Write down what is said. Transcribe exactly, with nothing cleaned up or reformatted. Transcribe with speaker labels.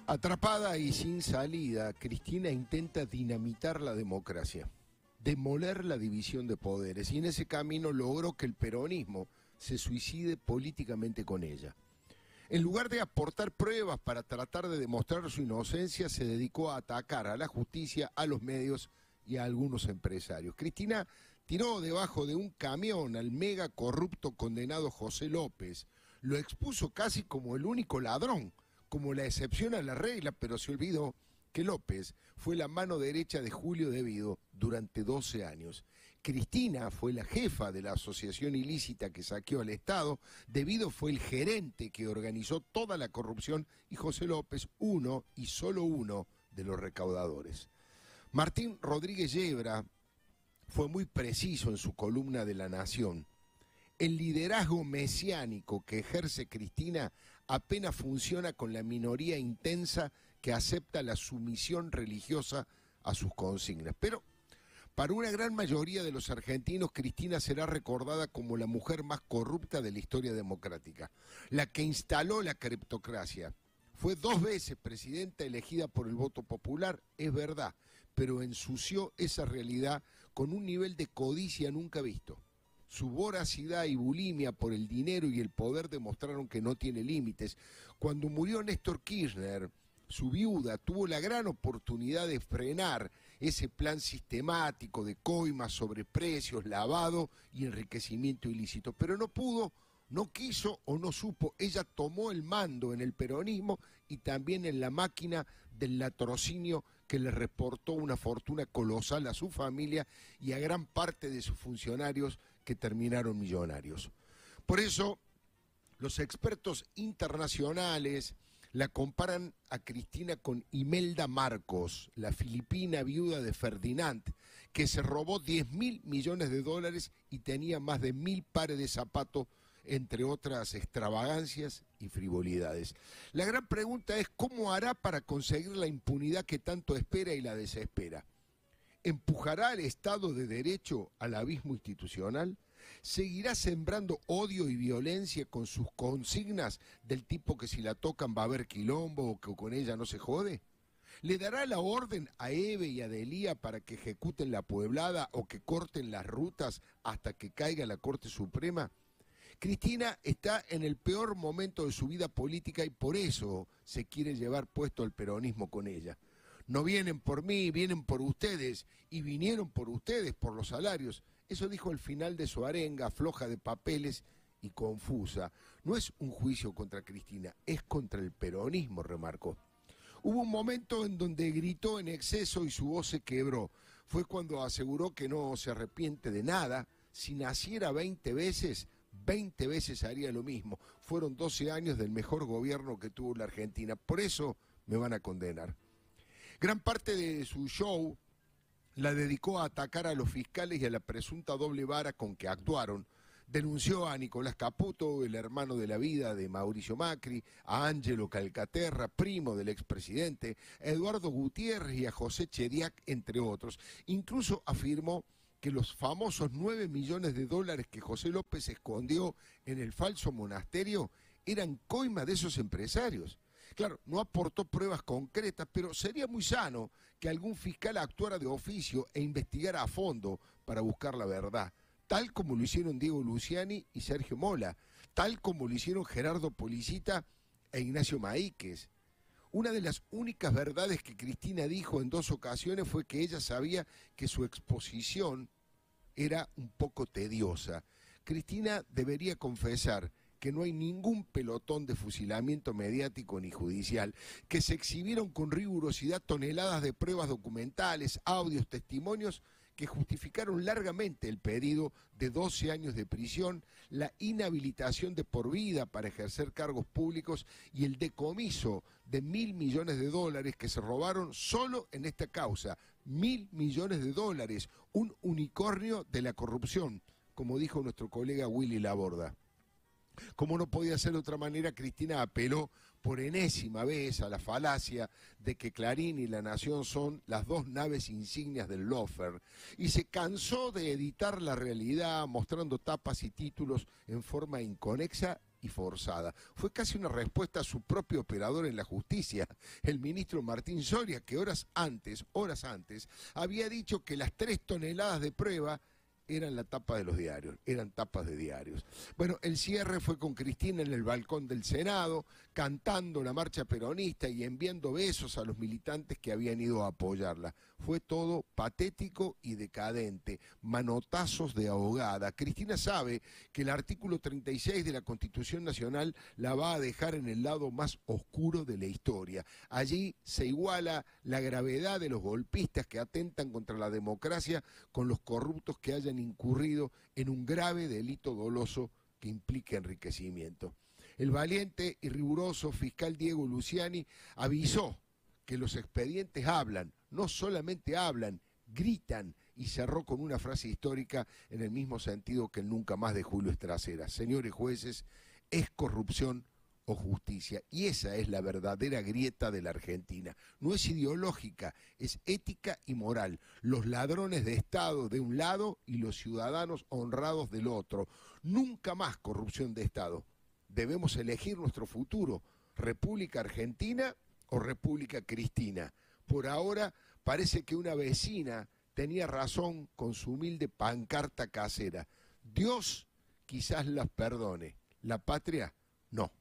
Speaker 1: Atrapada y sin salida, Cristina intenta dinamitar la democracia, demoler la división de poderes, y en ese camino logró que el peronismo se suicide políticamente con ella. En lugar de aportar pruebas para tratar de demostrar su inocencia, se dedicó a atacar a la justicia, a los medios y a algunos empresarios. Cristina tiró debajo de un camión al mega corrupto condenado José López, lo expuso casi como el único ladrón, como la excepción a la regla, pero se olvidó que López fue la mano derecha de Julio Devido durante doce años. Cristina fue la jefa de la asociación ilícita que saqueó al Estado, Devido fue el gerente que organizó toda la corrupción y José López, uno y solo uno de los recaudadores. Martín Rodríguez Yebra fue muy preciso en su columna de La Nación. El liderazgo mesiánico que ejerce Cristina apenas funciona con la minoría intensa que acepta la sumisión religiosa a sus consignas. Pero para una gran mayoría de los argentinos, Cristina será recordada como la mujer más corrupta de la historia democrática, la que instaló la criptocracia. Fue dos veces presidenta elegida por el voto popular, es verdad, pero ensució esa realidad con un nivel de codicia nunca visto. Su voracidad y bulimia por el dinero y el poder demostraron que no tiene límites. Cuando murió Néstor Kirchner, su viuda tuvo la gran oportunidad de frenar ese plan sistemático de coimas, sobreprecios, lavado y enriquecimiento ilícito, pero no pudo, no quiso o no supo. Ella tomó el mando en el peronismo y también en la máquina del latrocinio que le reportó una fortuna colosal a su familia y a gran parte de sus funcionarios que terminaron millonarios. Por eso, los expertos internacionales la comparan a Cristina con Imelda Marcos, la filipina viuda de Ferdinand, que se robó diez mil millones de dólares y tenía más de mil pares de zapatos, entre otras extravagancias y frivolidades. La gran pregunta es cómo hará para conseguir la impunidad que tanto espera y la desespera. ¿Empujará al Estado de Derecho al abismo institucional? ¿Seguirá sembrando odio y violencia con sus consignas del tipo que si la tocan va a haber quilombo o que con ella no se jode? ¿Le dará la orden a Eve y a Delía para que ejecuten la pueblada o que corten las rutas hasta que caiga la Corte Suprema? Cristina está en el peor momento de su vida política y por eso se quiere llevar puesto el peronismo con ella. No vienen por mí, vienen por ustedes, y vinieron por ustedes, por los salarios. Eso dijo al final de su arenga, floja de papeles y confusa. No es un juicio contra Cristina, es contra el peronismo, remarcó. Hubo un momento en donde gritó en exceso y su voz se quebró. Fue cuando aseguró que no se arrepiente de nada. Si naciera veinte veces, veinte veces haría lo mismo. Fueron doce años del mejor gobierno que tuvo la Argentina. Por eso me van a condenar. Gran parte de su show la dedicó a atacar a los fiscales y a la presunta doble vara con que actuaron. Denunció a Nicolás Caputo, el hermano de la vida de Mauricio Macri, a Ángelo Calcaterra, primo del expresidente, a Eduardo Gutiérrez y a José Chediak, entre otros. Incluso afirmó que los famosos nueve millones de dólares que José López escondió en el falso monasterio eran coima de esos empresarios. Claro, no aportó pruebas concretas, pero sería muy sano que algún fiscal actuara de oficio e investigara a fondo para buscar la verdad, tal como lo hicieron Diego Luciani y Sergio Mola, tal como lo hicieron Gerardo Policita e Ignacio Maíquez. Una de las únicas verdades que Cristina dijo en dos ocasiones fue que ella sabía que su exposición era un poco tediosa. Cristina debería confesar que no hay ningún pelotón de fusilamiento mediático ni judicial, que se exhibieron con rigurosidad toneladas de pruebas documentales, audios, testimonios que justificaron largamente el pedido de doce años de prisión, la inhabilitación de por vida para ejercer cargos públicos y el decomiso de mil millones de dólares que se robaron solo en esta causa. Mil millones de dólares, un unicornio de la corrupción, como dijo nuestro colega Willy Laborda. Como no podía ser de otra manera, Cristina apeló por enésima vez a la falacia de que Clarín y La Nación son las dos naves insignias del lofer y se cansó de editar la realidad mostrando tapas y títulos en forma inconexa y forzada. Fue casi una respuesta a su propio operador en la justicia, el ministro Martín Soria, que horas antes, horas antes, había dicho que las tres toneladas de prueba eran la tapa de los diarios, eran tapas de diarios. Bueno, el cierre fue con Cristina en el balcón del Senado, cantando la marcha peronista y enviando besos a los militantes que habían ido a apoyarla. Fue todo patético y decadente, manotazos de ahogada. Cristina sabe que el artículo treinta y seis de la Constitución Nacional la va a dejar en el lado más oscuro de la historia. Allí se iguala la gravedad de los golpistas que atentan contra la democracia con los corruptos que hayan incurrido en un grave delito doloso que implique enriquecimiento. El valiente y riguroso fiscal Diego Luciani avisó que los expedientes hablan, no solamente hablan, gritan, y cerró con una frase histórica en el mismo sentido que el nunca más de Julio Estracera. Señores jueces, es corrupción o justicia, y esa es la verdadera grieta de la Argentina. No es ideológica, es ética y moral. Los ladrones de Estado de un lado y los ciudadanos honrados del otro. Nunca más corrupción de Estado. Debemos elegir nuestro futuro, República Argentina o República Cristina. Por ahora parece que una vecina tenía razón con su humilde pancarta casera. Dios quizás las perdone, la patria no.